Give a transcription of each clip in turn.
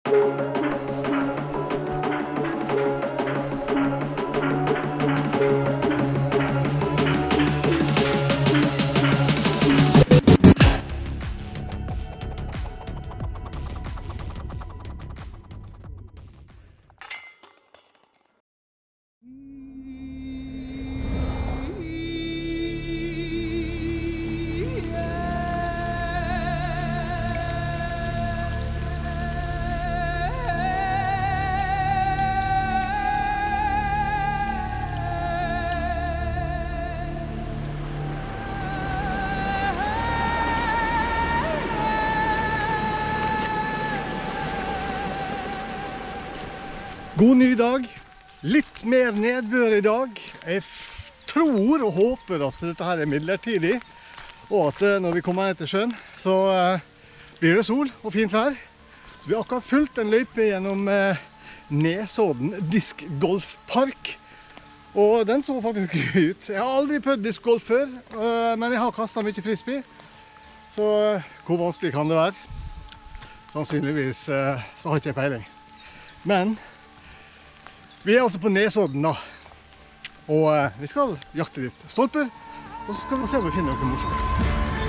God ny dag. Litt mer nedbør i dag. Jeg tror og håper at dette her er midlertidig, og at når vi kommer ned til sjøen, så blir det sol og fint vær. Så vi har akkurat fulgt en løype gjennom Nesodden diskgolfpark, og den så faktisk gøy ut. Jeg har aldri prøvd diskgolf før, men jeg har kastet mye frisbee, så hvor vanskelig kan det være? Sannsynligvis så har ikke jeg peiling. Men vi er altså på Nesodden da, og vi skal jakte litt stolper, og så skal vi se om vi finner noe morsomt.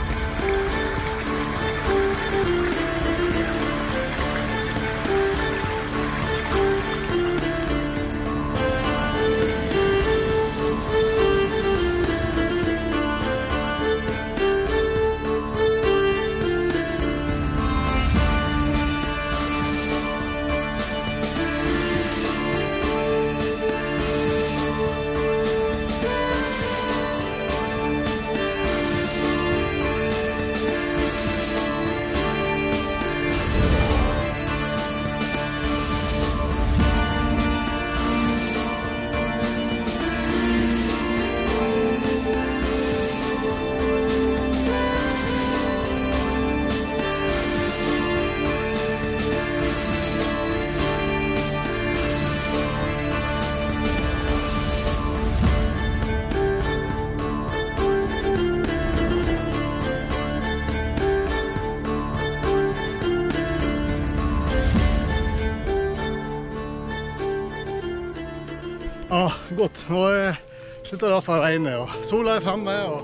Godt. Nå slutter det å regne, og sola er fremme, og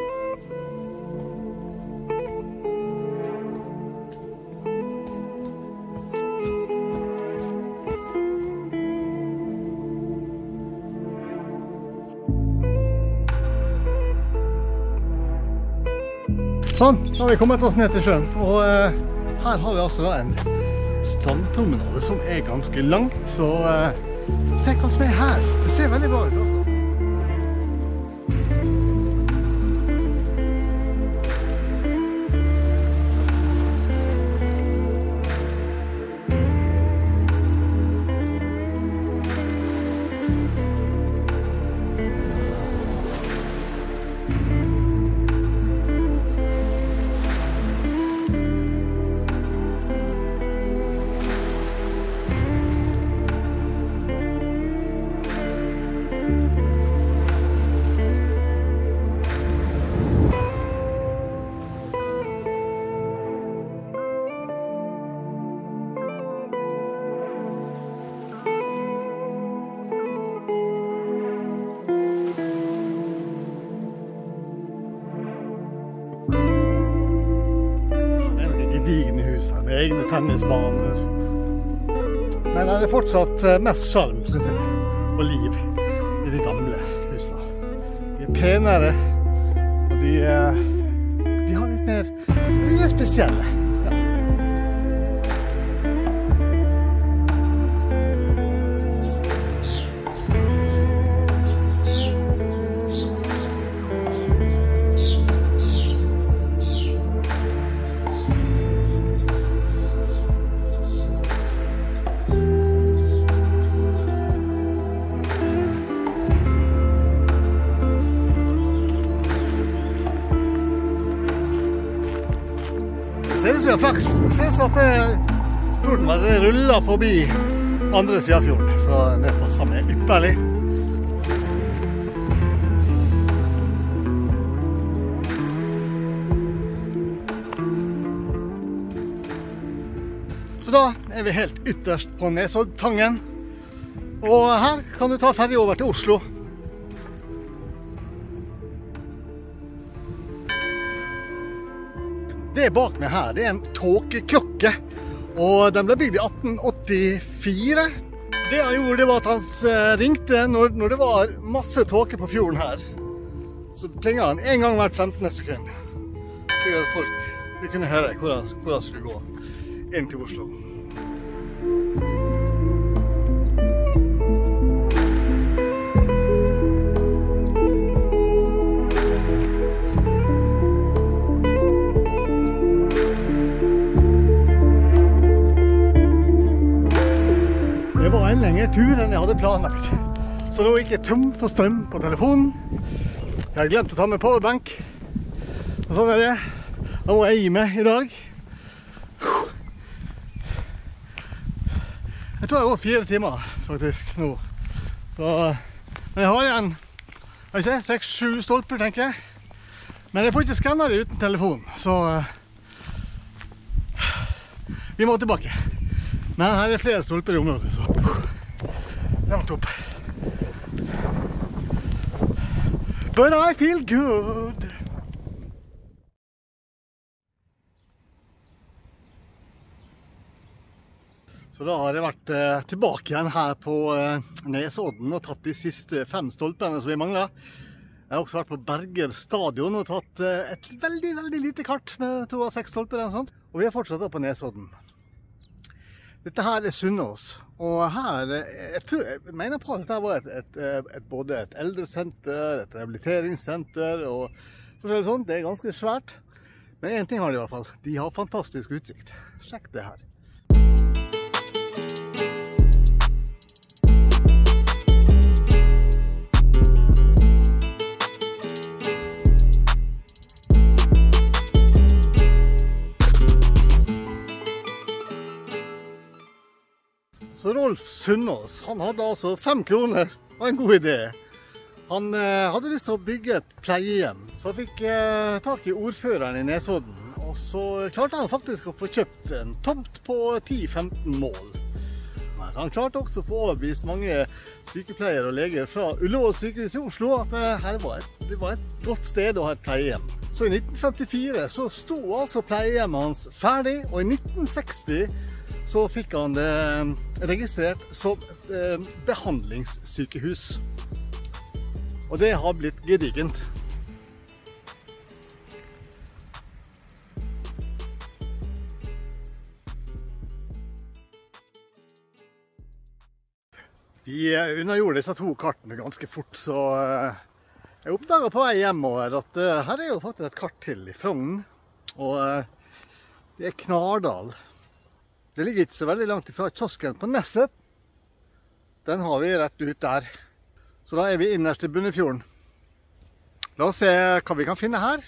sånn, da har vi kommet oss ned til sjøen, og her har vi altså da en strandpromenade som er ganske langt, så se hva som er her. Det ser veldig bra ut altså. Gedigne hus her, med egne tennisbaner. Men det er fortsatt mest sjarm, synes jeg, og liv i de gamle husene. De er penere, og de har litt mer, de er spesielle. Ja. Det ser ut som jeg har flaks. Det ser ut som at Tordenvær ruller forbi andre siden av fjorden, så det passer meg ypperlig. Så da er vi helt ytterst på Nesoddtangen. Og her kan du ta ferje over til Oslo. Det bak meg her, det er en tåkeklokke. Og den ble bygd i 1884. Det han gjorde, det var at han ringte når det var masse tåke på fjorden her. Så plinget han en gang hvert 15. sekund. Slik at folk kunne høre hvor han skulle gå inn til Oslo. Det var en lengre tur enn jeg hadde planlagt. Så nå gikk jeg tom for strøm på telefonen. Jeg har glemt å ta med powerbank. Og sånn er det. Da må jeg gi meg i dag. Jeg tror jeg har gått 4 timer faktisk nå. Så, men jeg har igjen 6-7 stolper, tenker jeg. Men jeg får ikke skanne det uten telefon, så vi må tilbake. Men her er flere stolper i området, så det var topp. But I feel good. Så da har jeg vært tilbake igjen her på Nesodden og tatt de siste 5 stolpene som vi mangler. Jeg har også vært på Berger stadion og tatt et veldig, veldig lite kart med 2 av 6 stolper eller noe sånt. Og vi har fortsatt på Nesodden. Dette her er Sunnaas, og her, jeg mener på at dette var både et eldresenter, et rehabiliteringssenter og forskjellig sånt. Det er ganske svært, men en ting har de i hvert fall. De har fantastisk utsikt. Sjekk det her. Så Rolf Sunnaas, han hadde altså 5 kroner og en god idé. Han hadde lyst til å bygge et pleiehjem, så han fikk tak i ordføreren i Nesodden. Og så klarte han faktisk å få kjøpt en tomt på 10-15 mål. Han klarte også å få overbevist mange sykepleiere og leger fra Ullevål sykehus i Oslo at det var et godt sted å ha et pleiehjem. Så i 1954 så sto altså pleiehjemmet hans ferdig, og i 1960 så fikk han det registrert som behandlingssykehus. Og det har blitt gedigent. Vi unnagjorde disse 2 kartene ganske fort, så jeg oppdaget på vei hjemover at her er jo faktisk et kart til i Frogn, og det er Knardal. Det ligger ikke så veldig langt ifra kiosken på Nesset. Den har vi rett ut der. Så da er vi innerst i Bunnefjorden. La oss se hva vi kan finne her.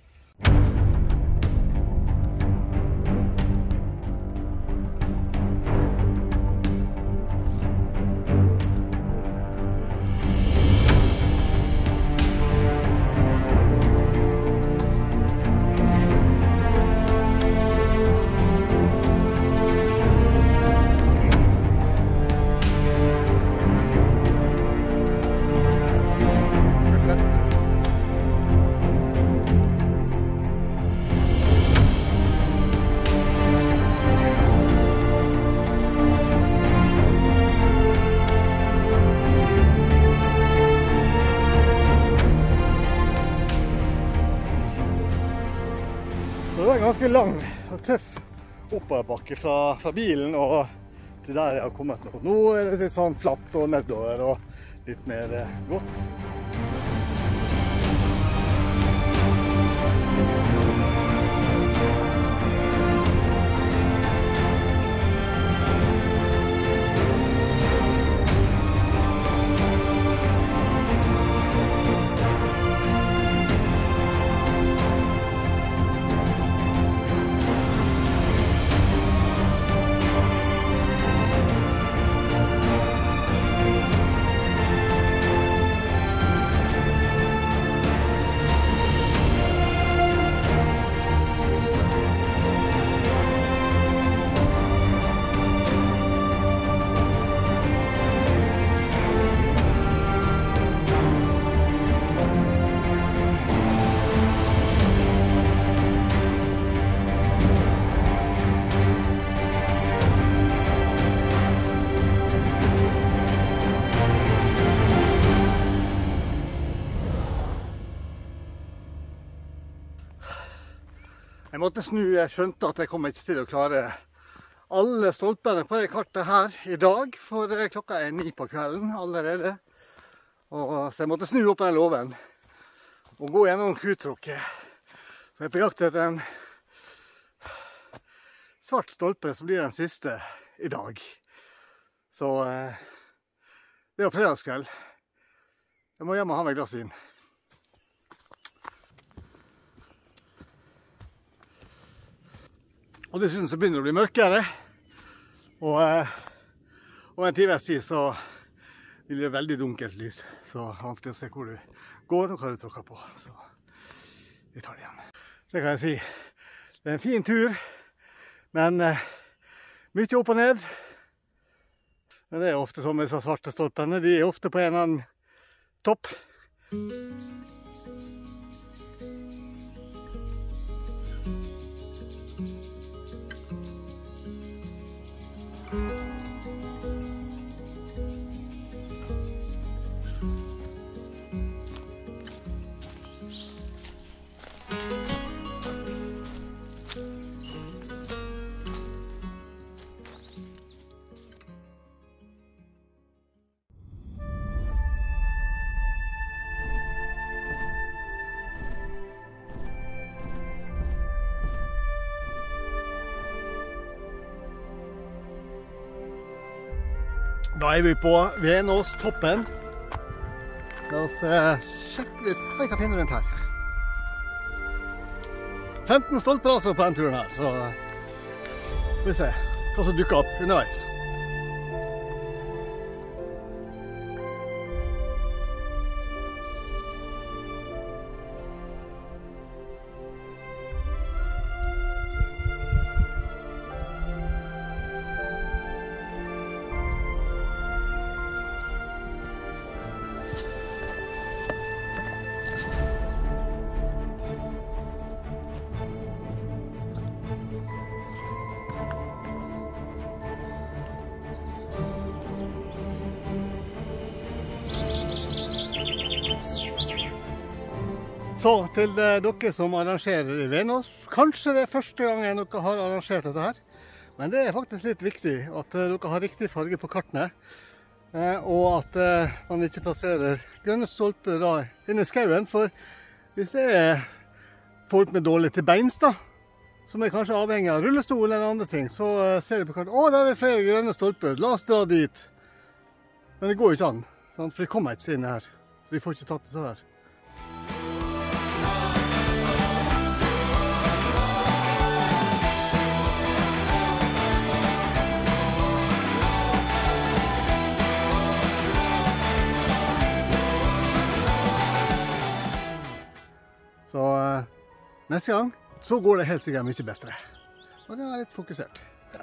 Det var ganske lang og tøff oppoverbakke fra bilen og til der jeg har kommet nå. Nå er det litt sånn flatt og nedover og litt mer godt. måtte snu. Jeg skjønte at jeg kommer ikke til å klare alle stolpene på det kartet her i dag, for klokka 9 på kvelden allerede. Så jeg måtte snu opp den låven og gå gjennom kuttråkket. Så jeg er på jakt etter en svart stolpe som blir den siste i dag. Så det var fredagskveld. Jeg må hjem og ha meg et glass vin. Og dessuten så begynner det å bli mørkere. Og om en times tid så vil det veldig dunkelt lys. Så vanskelig å se hvor du går og hva du tråkker på. Så vi tar det igjen. Det kan jeg si. Det er en fin tur, men mye opp og ned. Men det er ofte sånn med disse svarte stolpene. De er ofte på en eller annen topp. Da er vi på Venåstoppen. La oss sjekke litt hva vi kan finne rundt her. 15 stolper altså på den turen her, så får vi se hva som dukker opp underveis. Så til dere som arrangerer i Venås, kanskje det er første gangen dere har arrangert dette her, men det er faktisk litt viktig at dere har riktig farge på kartene, og at man ikke plasserer grønne stolper da inne i skauen, for hvis det er folk med dårlig til beins da, som er kanskje avhengig av rullestol eller andre ting, så ser de på kartet, der er flere grønne stolper, la oss dra dit. Men det går jo ikke an, for de kommer ikke inn her, så de får ikke tatt det her. Så neste gang så går det helt sikkert mye bedre. Og det er litt fokusert. Ja.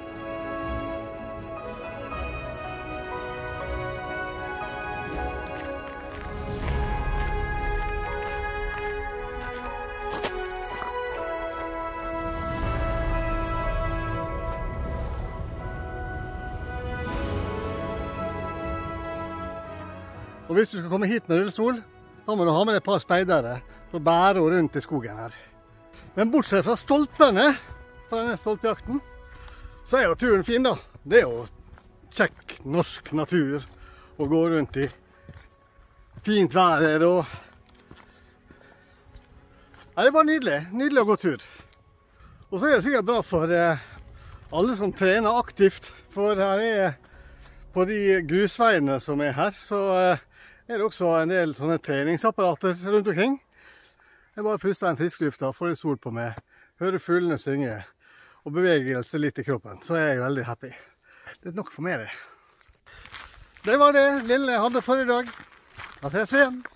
Og hvis du skal komme hit med rullestol, da må du ha med et par speidere og bære rundt i skogen her. Men bortsett fra stolpene på denne stolpejakten, så er jo turen fin da. Det er jo kjekk norsk natur å gå rundt i. Fint vær her og... Ja, det er bare nydelig. Nydelig å gå tur. Og så er det sikkert bra for alle som trener aktivt, for her er på de grusveiene som er her, så er det også en del sånne treningsapparater rundt omkring. Jeg bare puster en frisk luft og får litt sol på meg, hører fuglene synge og bevegelse litt i kroppen, så er jeg veldig happy. Det er nok for meg det. Det var det lille jeg hadde for i dag. Da ses vi igjen.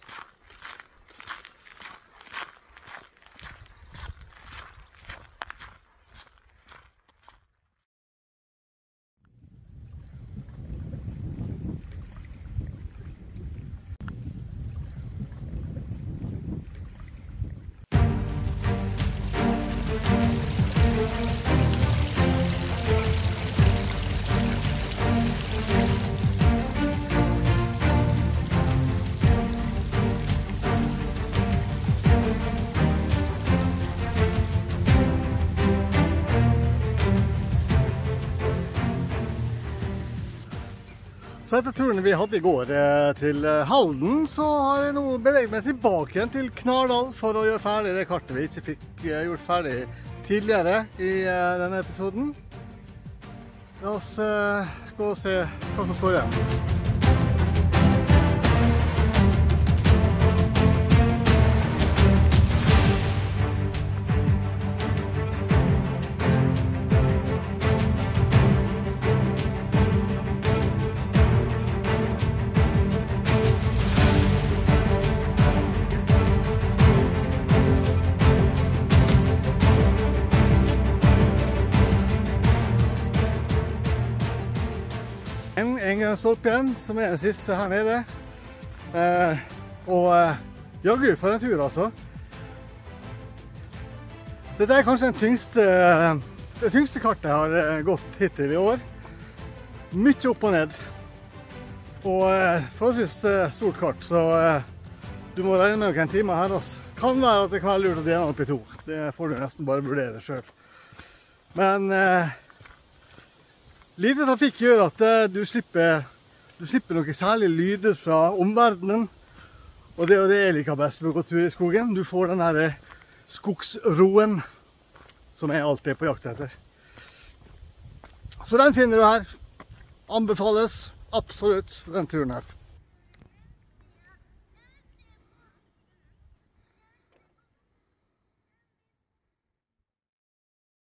Så etter turen vi hadde i går til Halden, så har jeg nå beveget meg tilbake igjen til Knardal for å gjøre ferdig det kartet vi ikke fikk gjort ferdig tidligere i denne episoden. La oss gå og se hva som står igjen. En stolp igjen, som den siste her nede. Jaggu, for en tur altså. Dette er kanskje det tyngste kartet jeg har gått hittil i år. Mye opp og ned. Og forholdsvis stort kart, så du må regne med noen timer her også. Kan være at det kan være lurt å dele opp i 2. Det får du nesten bare vurdere selv. Men lite trafikk gjør at du slipper noen særlige lyder fra omverdenen. Og det er det jeg liker best med å gå tur i skogen. Du får den her skogsroen som jeg alltid er på jakt etter. Så den finner du her. Anbefales absolutt den turen her.